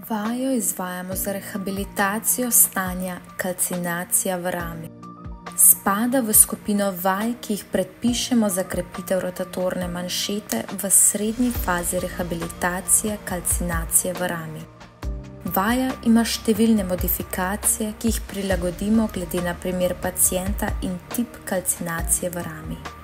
Vajo izvajamo za rehabilitacijo stanja kalcinacija v rami. Spada v skupino vaj, ki jih predpišemo za krepitev rotatorne manšete v srednji fazi rehabilitacije kalcinacije v rami. Vaja ima številne modifikacije, ki jih prilagodimo glede na primer pacienta in tip kalcinacije v rami.